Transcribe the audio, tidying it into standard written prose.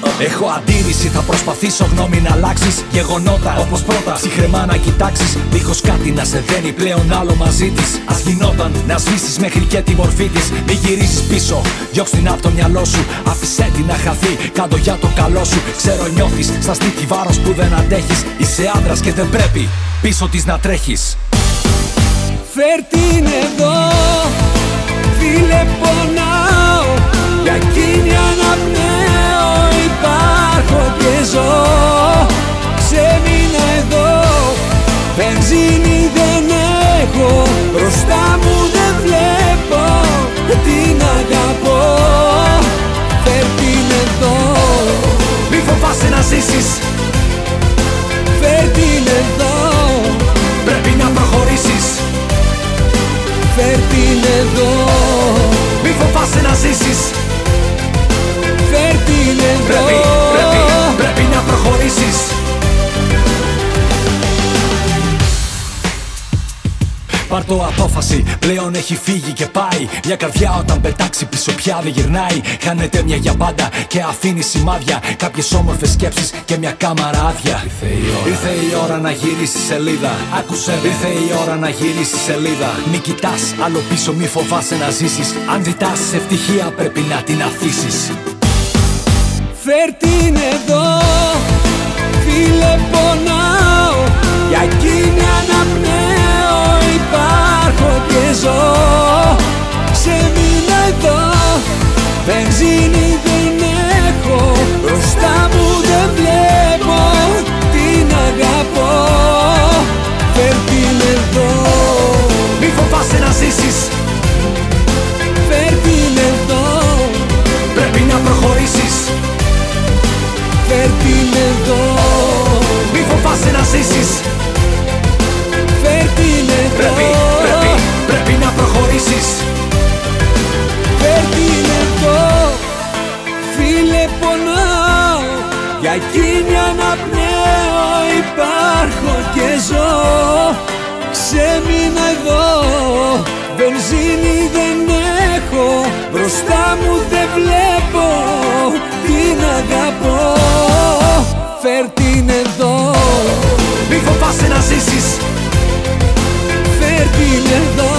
Έχω αντίρρηση, θα προσπαθήσω γνώμη να αλλάξεις. Γεγονότα όπως πρώτα, ψυχρεμά να κοιτάξεις. Δίχως κάτι να σε δένει πλέον άλλο μαζί της. Ας γινόταν να σβήσεις μέχρι και τη μορφή της. Μη γυρίσεις πίσω, διώξ' την απ' το μυαλό σου. Άφησέ την να χαθεί, κάτω για το καλό σου. Ξέρω νιώθεις στα στήθη βάρος που δεν αντέχεις. Είσαι άντρας και δεν πρέπει πίσω της να τρέχεις. Φέρ' την εδώ, φίλε, πονάω. Για εκείνη αναπνέω, υπάρχω και ζω. Ξέμεινα εδώ, βενζίνη δεν έχω. Μπροστά μου δεν βλέπω, την αγαπώ. Φέρ' την εδώ, μη φοβάσαι να ζήσεις. Φέρ' την εδώ, πρέπει να προχωρήσεις. φέρ' την εδώ, μη φοβάσαι να ζήσεις. φέρ' την εδώ. Πρέπει να προχωρήσεις. Πάρ' το απόφαση, πλέον έχει φύγει και πάει. Μια καρδιά όταν πετάξει πίσω πια δεν γυρνάει. Χάνεται μια για πάντα και αφήνει σημάδια. Κάποιες όμορφες σκέψεις και μια κάμαρα άδεια. Ήρθε η ώρα να γυρίσεις σελίδα. Άκουσε, ήρθε η ώρα να γυρίσεις σελίδα. Μη κοιτάς άλλο πίσω, μη φοβάσαι να ζήσεις. Αν ζητάς ευτυχία πρέπει να την αφήσεις. Φέρ' την εδώ, φίλε, πονάω. Για εκείνη αναπνέω, υπάρχω και ζω. Ξέμεινα εδώ, βενζίνη δεν έχω. Μπροστά μου δεν βλέπω, την αγαπώ. Φέρ' την εδώ, Μη φοβάσαι να ζήσεις. φέρ' την εδώ, Πρέπει να προχωρήσεις. φέρ' την εδώ, Μη φοβάσαι να ζήσεις. φέρ' την εδώ. Πρέπει να προχωρήσεις. Φέρ' την εδώ, φίλε, πονάω. Για εκείνη αναπνέω, υπάρχω και ζω. Ξέμεινα εδώ, βενζίνη δεν έχω. Μπροστά μου δεν βλέπω, την αγαπώ. Φέρ' την εδώ, Μη φοβάσαι να ζήσεις. φέρ' την εδώ.